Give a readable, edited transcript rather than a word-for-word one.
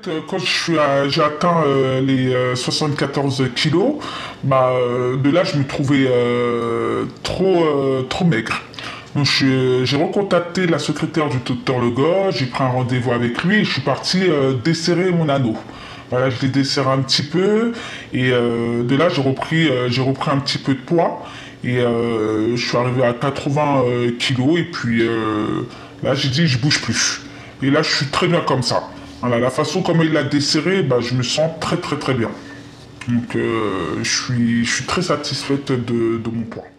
quand j'ai atteint les 74 kilos, de là, je me trouvais trop maigre. Donc j'ai recontacté la secrétaire du docteur Legault, j'ai pris un rendez-vous avec lui et je suis parti desserrer mon anneau. Voilà, je l'ai desserré un petit peu et de là j'ai repris un petit peu de poids et je suis arrivé à 80 kilos et puis là j'ai dit je bouge plus. Et là je suis très bien comme ça. Voilà, la façon comme il l'a desserré, je me sens très bien. Donc je suis très satisfaite de mon poids.